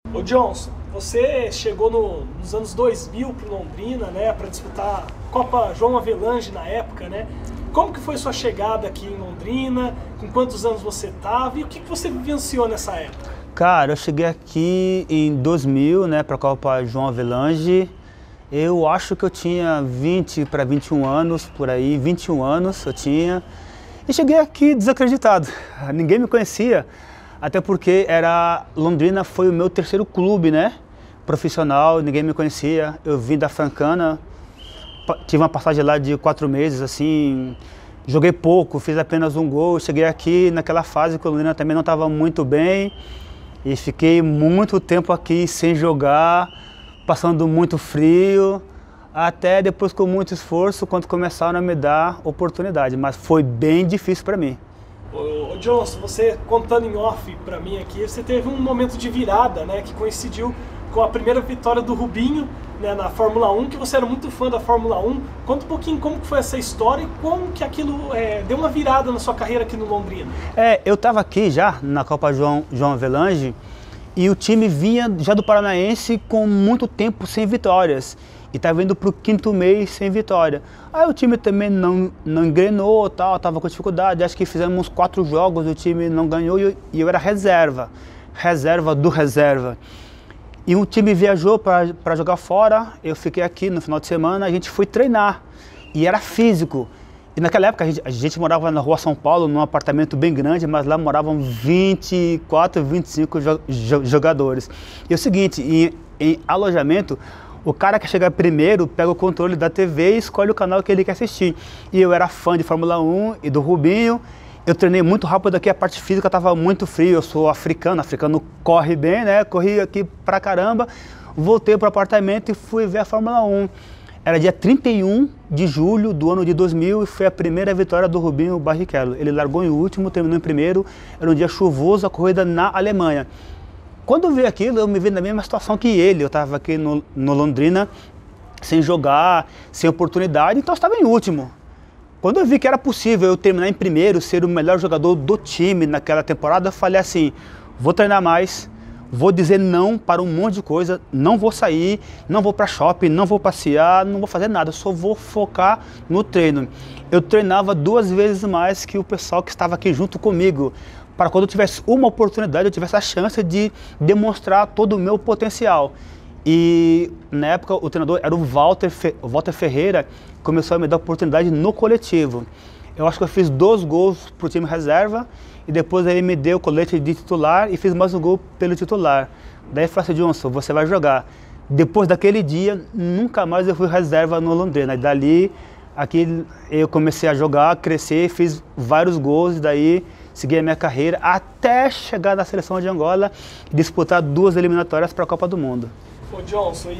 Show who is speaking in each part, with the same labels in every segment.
Speaker 1: Ô Johnson, você chegou nos anos 2000 para Londrina, né, para disputar Copa João Avelange na época, né? Como que foi sua chegada aqui em Londrina? Com quantos anos você estava? E o que você vivenciou nessa época?
Speaker 2: Cara, eu cheguei aqui em 2000, né, para a Copa João Avelange. Eu acho que eu tinha 20 para 21 anos, por aí, 21 anos eu tinha. E cheguei aqui desacreditado, ninguém me conhecia, até porque Londrina foi o meu terceiro clube, né, profissional, ninguém me conhecia. Eu vim da Francana, tive uma passagem lá de 4 meses, assim, joguei pouco, fiz apenas um gol. Cheguei aqui naquela fase que o Londrina também não estava muito bem e fiquei muito tempo aqui sem jogar, passando muito frio, até depois com muito esforço, quando começaram a me dar oportunidade, mas foi bem difícil para mim.
Speaker 1: Ô Johnson, você contando em off para mim aqui, você teve um momento de virada, né, que coincidiu com a primeira vitória do Rubinho, né, na Fórmula 1, que você era muito fã da Fórmula 1. Conta um pouquinho como que foi essa história e como que aquilo deu uma virada na sua carreira aqui no Londrina.
Speaker 2: Eu estava aqui já na Copa João Avelange e o time vinha já do Paranaense com muito tempo sem vitórias. E estava indo para o 5º mês sem vitória. Aí o time também não engrenou, estava com dificuldade. Acho que fizemos uns 4 jogos, o time não ganhou e eu era reserva do reserva. E o time viajou para jogar fora, eu fiquei aqui no final de semana, a gente foi treinar. E era físico. E naquela época a gente morava na rua São Paulo, num apartamento bem grande, mas lá moravam 24, 25 jogadores. E é o seguinte, em alojamento, o cara que chega primeiro pega o controle da TV e escolhe o canal que ele quer assistir. E eu era fã de Fórmula 1 e do Rubinho. Eu treinei muito rápido aqui, a parte física estava muito frio. Eu sou africano corre bem, né? Corri aqui pra caramba. Voltei pro apartamento e fui ver a Fórmula 1. Era dia 31 de julho do ano de 2000 e foi a primeira vitória do Rubinho Barrichello. Ele largou em último, terminou em primeiro. Era um dia chuvoso, a corrida na Alemanha. Quando eu vi aquilo, eu me vi na mesma situação que ele. Eu estava aqui no Londrina, sem jogar, sem oportunidade, então eu estava em último. Quando eu vi que era possível eu terminar em primeiro, ser o melhor jogador do time naquela temporada, eu falei assim, vou treinar mais, vou dizer não para um monte de coisa, não vou sair, não vou para shopping, não vou passear, não vou fazer nada, só vou focar no treino. Eu treinava 2 vezes mais que o pessoal que estava aqui junto comigo, para quando eu tivesse uma oportunidade, eu tivesse a chance de demonstrar todo o meu potencial. E na época o treinador era o Walter Ferreira, começou a me dar oportunidade no coletivo. Eu acho que eu fiz 2 gols para o time reserva e depois ele me deu o colete de titular e fiz mais um gol pelo titular. Daí eu falei assim, Johnson, você vai jogar. Depois daquele dia, nunca mais eu fui reserva no Londrina. E dali, aqui eu comecei a jogar, crescer, fiz vários gols e daí segui a minha carreira até chegar na seleção de Angola e disputar 2 eliminatórias para a Copa do Mundo.
Speaker 1: Ô Johnson,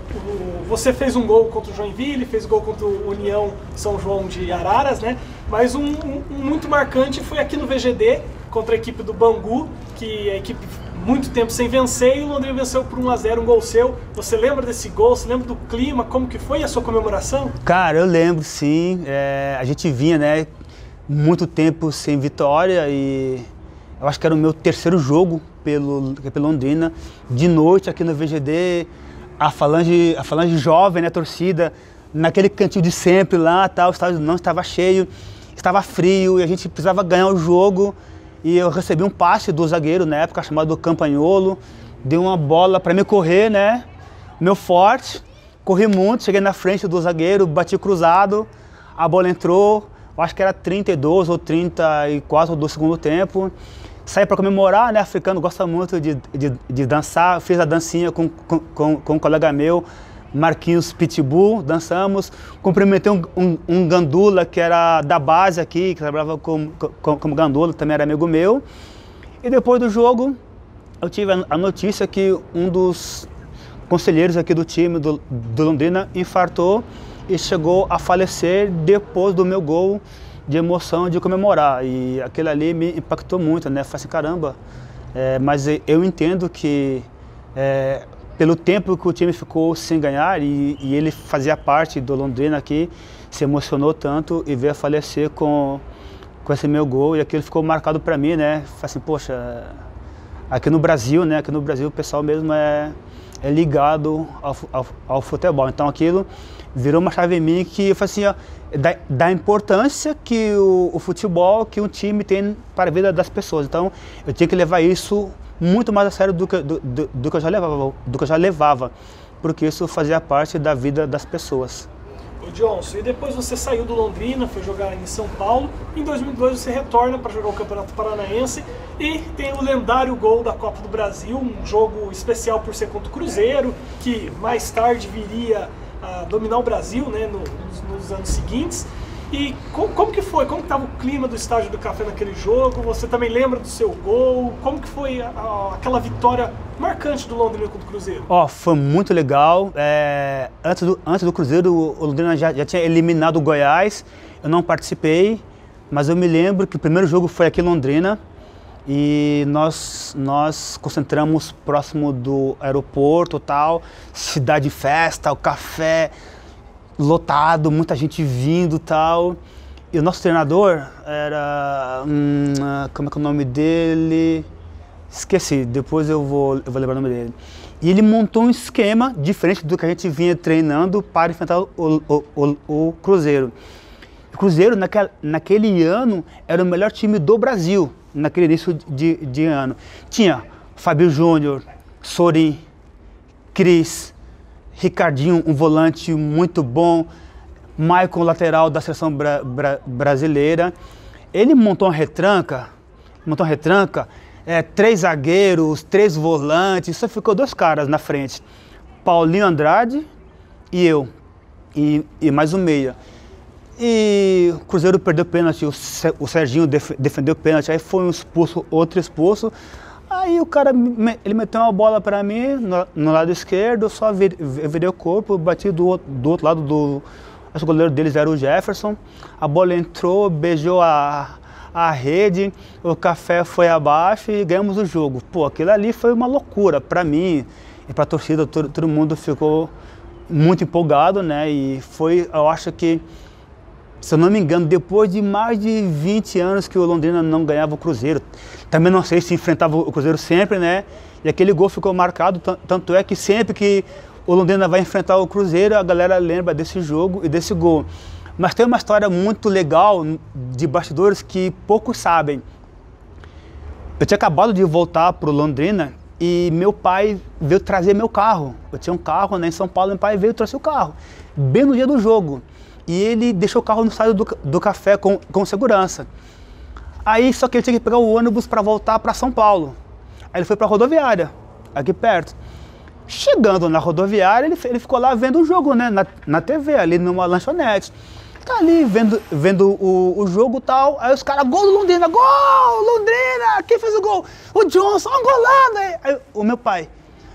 Speaker 1: você fez um gol contra o Joinville, fez gol contra o União São João de Araras, né? Mas um muito marcante foi aqui no VGD, contra a equipe do Bangu, que a equipe muito tempo sem vencer, e o Londrina venceu por 1-0, um gol seu. Você lembra desse gol? Você lembra do clima? Como que foi a sua comemoração?
Speaker 2: Cara, eu lembro sim. A gente vinha, né, muito tempo sem vitória e eu acho que era o meu 3º jogo pelo Londrina, de noite aqui no VGD, a falange jovem, né, torcida, naquele cantinho de sempre lá, tal, o estádio não estava cheio, estava frio e a gente precisava ganhar o jogo e eu recebi um passe do zagueiro na época chamado Campagnolo, deu uma bola para me correr, né, meu forte, corri muito, cheguei na frente do zagueiro, bati cruzado, a bola entrou, eu acho que era 32 ou 34 do segundo tempo. Saí para comemorar, né? Africano gosta muito de dançar. Fiz a dancinha com um colega meu, Marquinhos Pitbull, dançamos. Cumprimentei um gandula que era da base aqui, que trabalhava como gandula, também era amigo meu. E depois do jogo, eu tive a notícia que um dos conselheiros aqui do time do Londrina infartou e chegou a falecer depois do meu gol de emoção de comemorar, e aquilo ali me impactou muito, né? Falei assim, caramba, mas eu entendo que pelo tempo que o time ficou sem ganhar e ele fazia parte do Londrina aqui, se emocionou tanto e veio a falecer com esse meu gol, e aquilo ficou marcado para mim, né? Falei assim, poxa, aqui no Brasil, né? Aqui no Brasil o pessoal mesmo é ligado ao futebol. Então aquilo virou uma chave em mim que eu falei assim, ó, da importância que o futebol, que um time tem para a vida das pessoas. Então eu tinha que levar isso muito mais a sério do que eu já levava, porque isso fazia parte da vida das pessoas.
Speaker 1: Ô Johnson, e depois você saiu do Londrina, foi jogar em São Paulo. Em 2002 você retorna para jogar o Campeonato Paranaense e tem o lendário gol da Copa do Brasil, um jogo especial por ser contra o Cruzeiro, que mais tarde viria a dominar o Brasil, né, nos anos seguintes. E como que foi? Como que estava o clima do Estádio do Café naquele jogo? Você também lembra do seu gol? Como que foi aquela vitória marcante do Londrina contra o Cruzeiro?
Speaker 2: Foi muito legal. Antes do Cruzeiro, o Londrina já tinha eliminado o Goiás. Eu não participei, mas eu me lembro que o primeiro jogo foi aqui em Londrina. E nós concentramos próximo do aeroporto, tal, cidade de festa, o café lotado, muita gente vindo, tal. E o nosso treinador era como é que é o nome dele? Esqueci, depois eu vou lembrar o nome dele. E ele montou um esquema diferente do que a gente vinha treinando para enfrentar o Cruzeiro. O Cruzeiro, naquele ano, era o melhor time do Brasil, naquele início de ano. Tinha Fábio Júnior, Sorin, Cris, Ricardinho, um volante muito bom, Maicon, lateral da seleção brasileira. Ele montou uma retranca, 3 zagueiros, 3 volantes, só ficou 2 caras na frente. Paulinho Andrade e eu, e mais um meia. E o Cruzeiro perdeu o pênalti, o Serginho defendeu o pênalti, aí foi um expulso, outro expulso. Aí o cara, ele meteu uma bola para mim no lado esquerdo, eu só virei o corpo, bati do outro lado acho que o goleiro deles era o Jefferson. A bola entrou, beijou a rede, o café foi abaixo e ganhamos o jogo. Pô, aquilo ali foi uma loucura para mim e para a torcida, todo mundo ficou muito empolgado, né? E foi, eu acho que, se eu não me engano, depois de mais de 20 anos que o Londrina não ganhava o Cruzeiro. Também não sei se enfrentava o Cruzeiro sempre, né? E aquele gol ficou marcado, tanto é que sempre que o Londrina vai enfrentar o Cruzeiro, a galera lembra desse jogo e desse gol. Mas tem uma história muito legal de bastidores que poucos sabem. Eu tinha acabado de voltar para o Londrina e meu pai veio trazer meu carro. Eu tinha um carro, né, em São Paulo, meu pai veio trazer o carro, bem no dia do jogo. E ele deixou o carro no estádio do Café com segurança. Aí só que ele tinha que pegar o ônibus para voltar para São Paulo. Aí ele foi para a rodoviária, aqui perto. Chegando na rodoviária, ele ficou lá vendo o jogo, né, na TV, ali numa lanchonete. Tá ali vendo o jogo e tal. Aí os caras, gol do Londrina, gol! Londrina! Quem fez o gol? O Johnson, angolano! Aí o meu pai,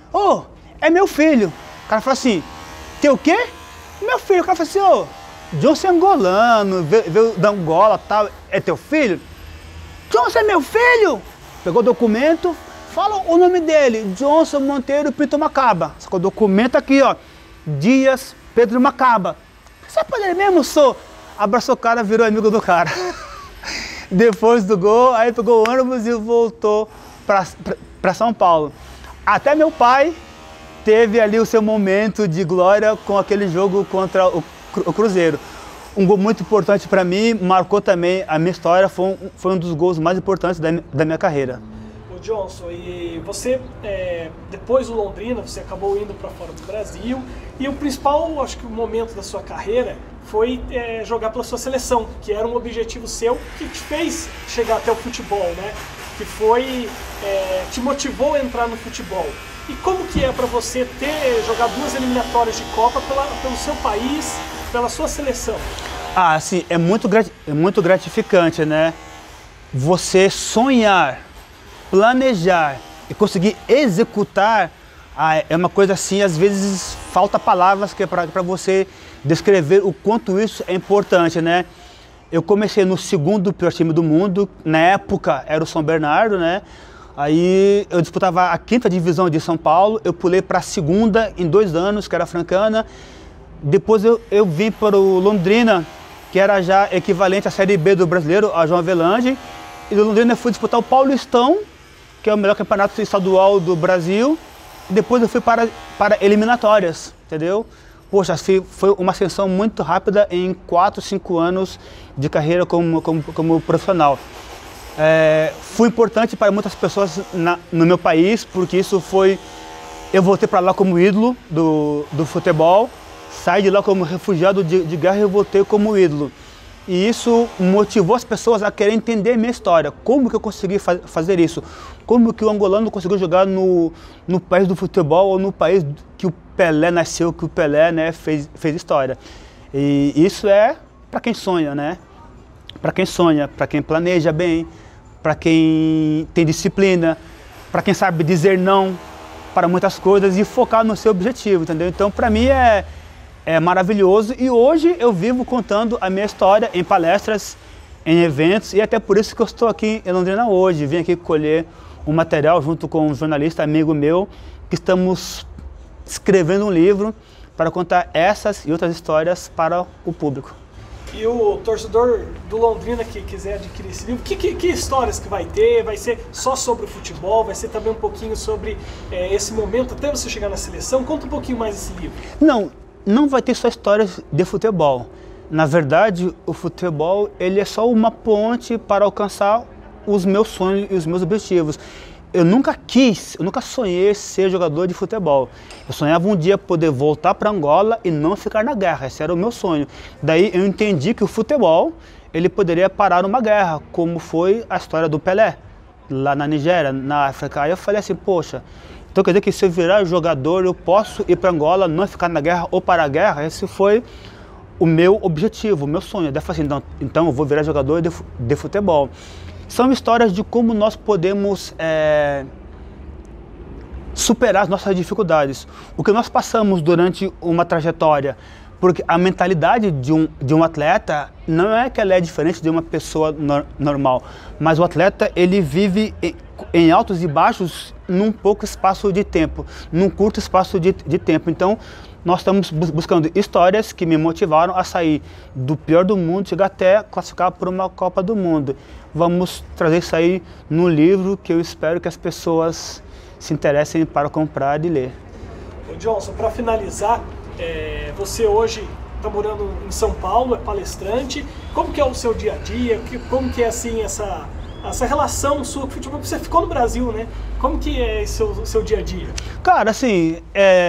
Speaker 2: é meu filho. O cara falou assim, teu o quê? Meu filho. O cara falou assim, Johnson é angolano, veio da Angola e tal, é teu filho? Johnson é meu filho! Pegou o documento, fala o nome dele, Johnson Monteiro Pinto Macaba. Sacou o documento aqui, ó, Dias Pedro Macaba. Você pode ele mesmo, sou? Abraçou o cara, virou amigo do cara. Depois do gol, aí pegou o ônibus e voltou pra São Paulo. Até meu pai teve ali o seu momento de glória com aquele jogo contra o Cruzeiro. Um gol muito importante para mim, marcou também a minha história, foi um dos gols mais importantes da minha carreira.
Speaker 1: O Johnson, e você, depois do Londrina, você acabou indo para fora do Brasil, e o principal, acho que o momento da sua carreira foi jogar pela sua seleção, que era um objetivo seu, que te fez chegar até o futebol, né? Que foi, te motivou a entrar no futebol. E como que é para você jogar 2 eliminatórias de Copa pelo seu país, pela sua seleção?
Speaker 2: Ah, sim, é muito gratificante, né? Você sonhar, planejar e conseguir executar é uma coisa assim, às vezes falta palavras que é para você descrever o quanto isso é importante, né? Eu comecei no 2º pior time do mundo, na época era o São Bernardo, né? Aí eu disputava a 5ª divisão de São Paulo, eu pulei para a 2ª em 2 anos, que era a Francana. Depois eu vim para o Londrina, que era já equivalente à Série B do Brasileiro, a João Avelange. E do Londrina eu fui disputar o Paulistão, que é o melhor campeonato estadual do Brasil. E depois eu fui para eliminatórias, entendeu? Poxa, foi uma ascensão muito rápida em 4, 5 anos de carreira como profissional. Foi importante para muitas pessoas no meu país, porque isso foi... Eu voltei para lá como ídolo do futebol, saí de lá como refugiado de guerra e voltei como ídolo. E isso motivou as pessoas a querer entender a minha história. Como que eu consegui fazer isso? Como que o angolano conseguiu jogar no país do futebol ou no país que o Pelé nasceu, que o Pelé, né, fez história. E isso é para quem sonha, né? Para quem sonha, para quem planeja bem, para quem tem disciplina, para quem sabe dizer não para muitas coisas e focar no seu objetivo, entendeu? Então, para mim é maravilhoso e hoje eu vivo contando a minha história em palestras, em eventos e até por isso que eu estou aqui em Londrina hoje. Vim aqui colher um material junto com um jornalista amigo meu que estamos escrevendo um livro para contar essas e outras histórias para o público.
Speaker 1: E o torcedor do Londrina que quiser adquirir esse livro, que histórias que vai ter? Vai ser só sobre o futebol? Vai ser também um pouquinho sobre esse momento até você chegar na seleção? Conta um pouquinho mais desse livro.
Speaker 2: Não vai ter só histórias de futebol. Na verdade, o futebol ele é só uma ponte para alcançar os meus sonhos e os meus objetivos. Eu nunca sonhei ser jogador de futebol. Eu sonhava um dia poder voltar para Angola e não ficar na guerra. Esse era o meu sonho. Daí eu entendi que o futebol ele poderia parar uma guerra, como foi a história do Pelé, lá na Nigéria, na África. Aí eu falei assim, poxa, então quer dizer que se eu virar jogador eu posso ir para Angola, não ficar na guerra ou parar a guerra? Esse foi o meu objetivo, o meu sonho. Daí eu falei assim, então eu vou virar jogador de futebol. São histórias de como nós podemos superar as nossas dificuldades. O que nós passamos durante uma trajetória, porque a mentalidade de um atleta não é que ela é diferente de uma pessoa normal, mas o atleta ele vive em altos e baixos num pouco espaço de tempo, num curto espaço de tempo. Então, nós estamos buscando histórias que me motivaram a sair do pior do mundo, chegar até classificar para uma Copa do Mundo. Vamos trazer isso aí no livro que eu espero que as pessoas se interessem para comprar e ler.
Speaker 1: Ô Johnson, para finalizar, você hoje está morando em São Paulo, é palestrante. Como que é o seu dia a dia? Como que é assim essa relação sua com o futebol? Você ficou no Brasil, né? Como que é o seu dia a dia?
Speaker 2: Cara, assim,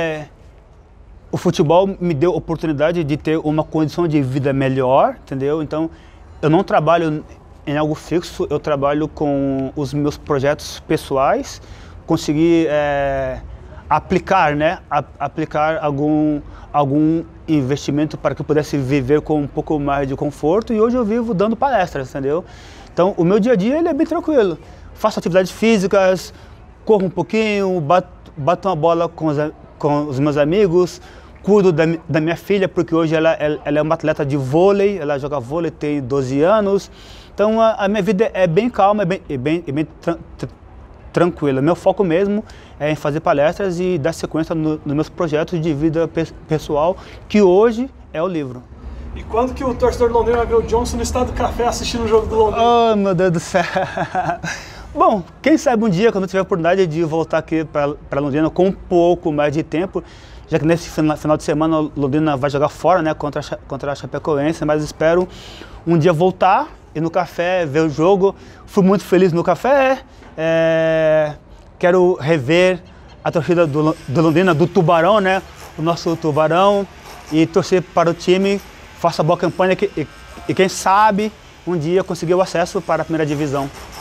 Speaker 2: o futebol me deu a oportunidade de ter uma condição de vida melhor, entendeu? Então, eu não trabalho em algo fixo, eu trabalho com os meus projetos pessoais, consegui aplicar, né? Aplicar algum investimento para que eu pudesse viver com um pouco mais de conforto e hoje eu vivo dando palestras, entendeu? Então, o meu dia a dia ele é bem tranquilo. Faço atividades físicas, corro um pouquinho, bato uma bola com os meus amigos, cuido da minha filha, porque hoje ela é uma atleta de vôlei, ela joga vôlei, tem 12 anos. Então a minha vida é bem calma, é bem tranquila. Meu foco mesmo é em fazer palestras e dar sequência nos meus projetos de vida pessoal, que hoje é o livro.
Speaker 1: E quando que o torcedor do Londrina vai ver o Johnson no Estádio do Café assistindo o jogo do Londrina?
Speaker 2: Oh, meu Deus do céu! Bom, quem sabe um dia, quando eu tiver a oportunidade de voltar aqui para Londrina com um pouco mais de tempo, já que nesse final de semana o Londrina vai jogar fora, né, contra a Chapecoense, mas espero um dia voltar, ir no café, ver o jogo. Fui muito feliz no café, quero rever a torcida do Londrina, do Tubarão, né, o nosso Tubarão, e torcer para o time, faça boa campanha e quem sabe um dia conseguir o acesso para a primeira divisão.